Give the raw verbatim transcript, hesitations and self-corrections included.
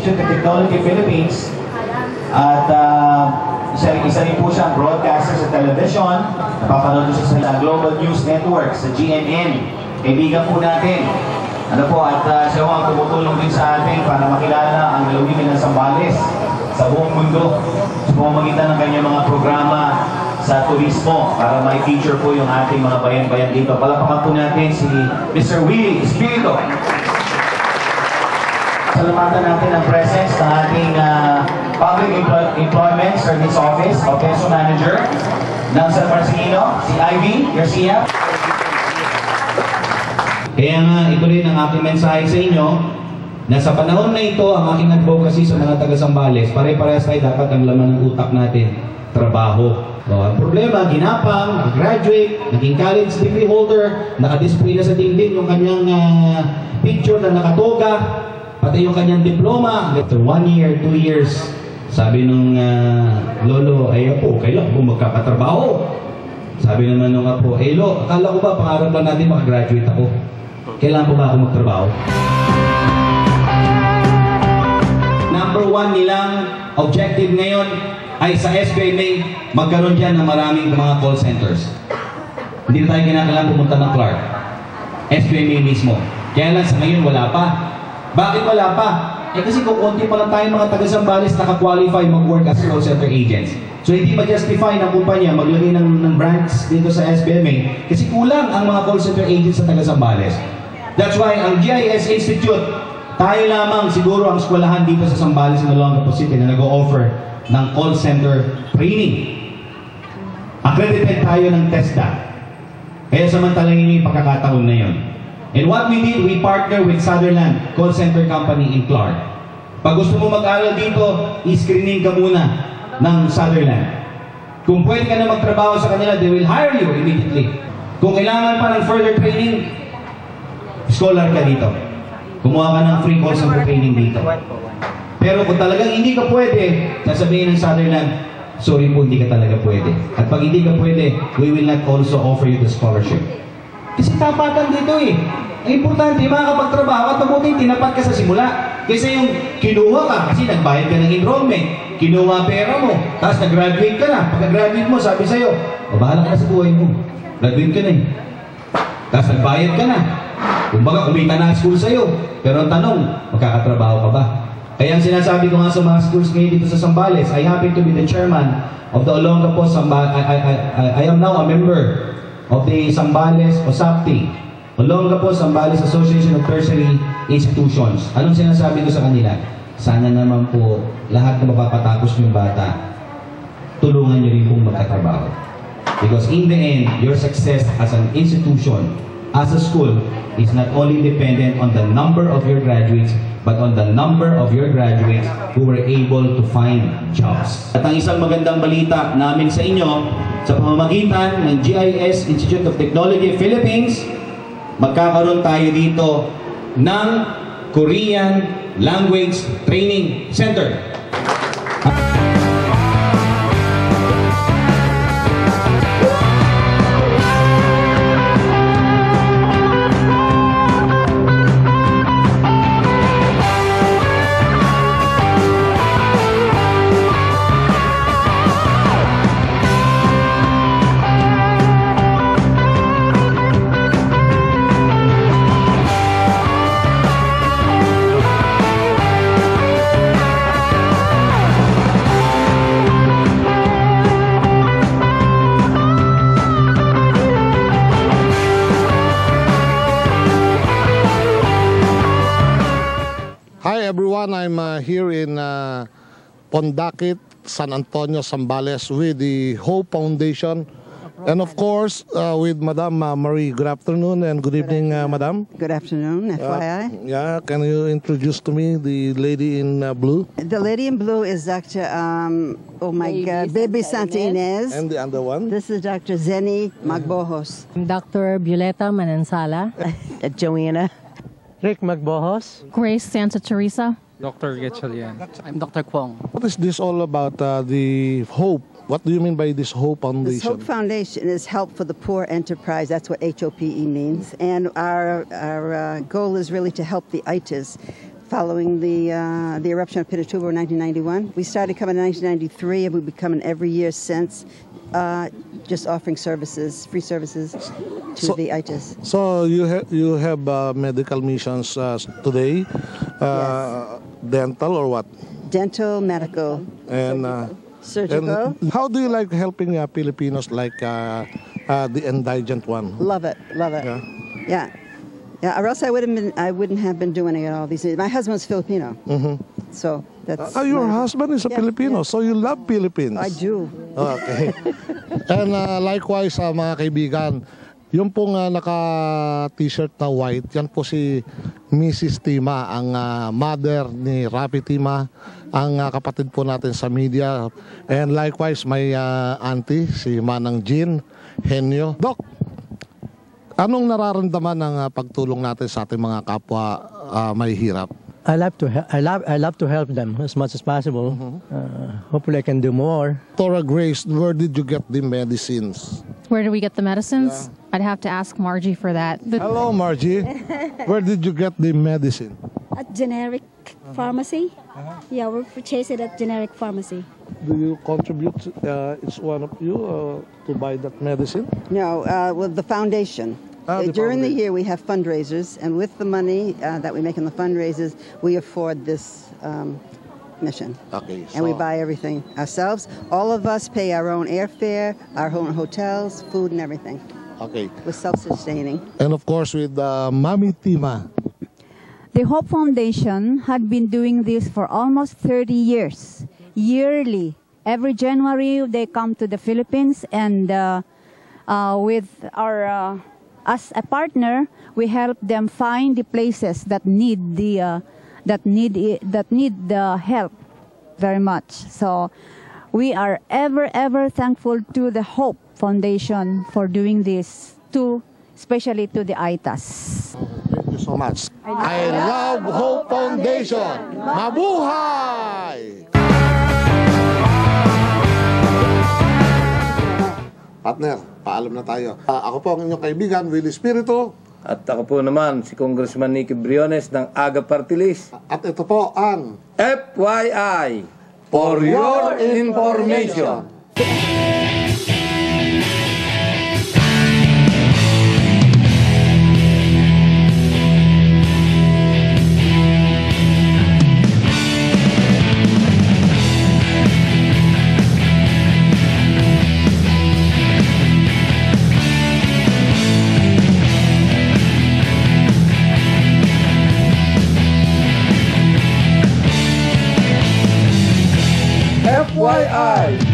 Institute of Technology Philippines. At uh, isa, isa rin po siyang broadcaster sa television. Napapanood siya sa Global News Network, sa G N N. Kaibigan po natin. Ano po, at uh, siya ang tumutulong din sa atin para makilala ang lawigin ng Zambales sa buong mundo. Sa pamamagitan ng kanyang mga programa sa turismo para may feature po yung ating mga bayan-bayan dito. Palapakan po natin si Mister Willie Espiritu. Salamatan natin ang presence ng ating uh, Public Employ Employment Service Office, Office Manager ng San Marcelino, si Ivy Garcia. Kaya nga, ito rin ang aking mensahe sa inyo na sa panahon na ito, ang aking advocacy sa mga taga-Zambales, pare-parehas tayo dapat ang laman ng utak natin, trabaho. So, ang problema, ginapang, graduate, naging college degree holder, nakadisplay na sa dingding yung kanyang uh, picture na nakatoga, pati yung kanyang diploma. After one year, two years, sabi nung uh, lolo, ay apo, kailan po magkakatrabaho? Sabi naman nung apo, eh lo, akala ko ba pangarap lang natin makagraduate ako? Kailan po ba ako magtrabaho? Number one nilang objective ngayon ay sa S B M A, magkaroon dyan ng maraming mga call centers. Hindi na tayo kinakailangan pumunta ng Clark. S B M A mismo. Kaya lang sa ngayon wala pa. Bakit wala pa? Eh kasi kung konti pa lang tayo mga taga-Zambales naka-qualify mag-work as call center agents. So hindi ma-justify ng kumpanya maglagay ng, ng branch dito sa S B M A kasi kulang ang mga call center agents sa taga-Zambales. That's why ang G I S Institute, tayo lamang siguro ang eskwelahan dito sa Zambales na Olongapo City na nag-o-offer ng call center training. Accredited tayo ng TESDA. Kaya samantalangin niyo yung pagkakataon na yun. And what we did, we partner with Sutherland Call Center Company in Clark. Pag gusto mo mag-aral dito, i-screening ka muna ng Sutherland. Kung pwede ka na magtrabaho sa kanila, they will hire you immediately. Kung kailangan pa ng further training, scholar ka dito. Kumuha ka ng free call center training dito. Pero kung talagang hindi ka pwede, sasabihin ng Sutherland, sorry po, hindi ka talaga pwede. At pag hindi ka pwede, we will not also offer you the scholarship. Kasi tapatan dito eh. Ang importante, makakapagtrabaho at mabuting tinapat ka sa simula. Kaysa yung kinuha ka, kasi nagbayad ka ng enrollment, kinuha pera mo, tapos nag-graduate ka na. Pagka-graduate mo, sabi sa'yo, bahala ka na sa buhay mo. Graduate ka na eh. Tapos nagbayad ka na. Kumbaga, kumita na ang school sa'yo. Pero ang tanong, magkakatrabaho ka ba? Kaya ang sinasabi ko nga sa mga schools ngayon dito sa Zambales, I happen to be the chairman of the Olongapo Zambales. I, I, I, I am now a member of the Zambales O S A P T, Olongapo Zambales Association of Tertiary Institutions. Anong sinasabi ko sa kanila? Sana naman po lahat na mapapatapos yung bata, tulungan nyo rin pong magkatrabaho. Because in the end, your success as an institution, as a school, is not only dependent on the number of your graduates, but on the number of your graduates who were able to find jobs. At ang isang magandang balita namin sa inyo, sa pamamagitan ng G I S Institute of Technology Philippines, magkakaroon tayo dito ng Korean Language Training Center. Hi everyone, I'm uh, here in uh, Pondakit, San Antonio, Zambales with the Hope Foundation. And of course, uh, with Madam uh, Marie. Good afternoon and good evening, uh, Madam. Good afternoon, F Y I. Uh, yeah, can you introduce to me the lady in uh, blue? The lady in blue is Doctor Um, oh my Baby God, Baby Santa Santa Inez. And the other one? This is Doctor Zenny Magbohos. I'm Doctor Violeta Manansala. Joanna. Rick Magbohos. Grace Santa Teresa. Doctor Getchalian. I'm Doctor Kwong. What is this all about, uh, the Hope? What do you mean by this Hope Foundation? This Hope Foundation is Help for the Poor Enterprise. That's what H O P E means. And our, our uh, goal is really to help the I T I S following the uh, the eruption of Pinatubo in nineteen ninety-one. We started coming in nineteen ninety-three, and we've been coming every year since, uh, just offering services, free services to So- the I T I S. So you have you have uh, medical missions uh, today, uh, dental or what? Dental, medical, And, uh, surgical. and how do you like helping uh, Filipinos like uh, uh, the indigent one? Love it, love it. Yeah. Yeah. Yeah, or else I wouldn't been I wouldn't have been doing it all these years. My husband's Filipino. So that's Ah, your my- husband is a Yeah, Filipino, yeah. so you love Philippines. I do. Okay. And uh, likewise, uh, mga kaibigan, yung pong uh, naka-t-shirt na white, yan po si Missus Tima, ang uh, mother ni Rapi Tima, ang uh, kapatid po natin sa media. And likewise, may uh, auntie, si Manang Jean Henyo. Doc, anong nararamdaman ng uh, pagtulong natin sa ating mga kapwa uh, may hirap? I love to help. I love. I love to help them as much as possible. Uh, hopefully, I can do more. Tora Grace, where did you get the medicines? Where do we get the medicines? I'd have to ask Margie for that. The- Hello, Margie. Where did you get the medicine? At generic pharmacy. Yeah, we purchase it at generic pharmacy. Do you contribute, uh, each one of you, uh, to buy that medicine? No, uh, well, the foundation. Ah, Uh, the During the foundation. year, we have fundraisers, and with the money uh, that we make in the fundraisers, we afford this um, mission. Okay, And we so- buy everything ourselves. All of us pay our own airfare, our own hotels, food, and everything. Okay. We're self-sustaining. And of course, with uh, Mami Tima. The Hope Foundation had been doing this for almost thirty years, yearly. Every January, they come to the Philippines, and uh, uh, with our, uh, as a partner, we help them find the places that need the, uh, that need i- that need the help very much. So, we are ever ever thankful to the Hope Foundation for doing this, to especially to the I T A S. Thank you so much. I love Hope Foundation. Mabuhay! Partner, paalam na tayo. Ah, ako po ang inyong kaibigan, Willie Espiritu. At ako po naman, si Congressman Nicky Briones ng Aga Party List. At ito po ang F Y I, for your information. F Y I.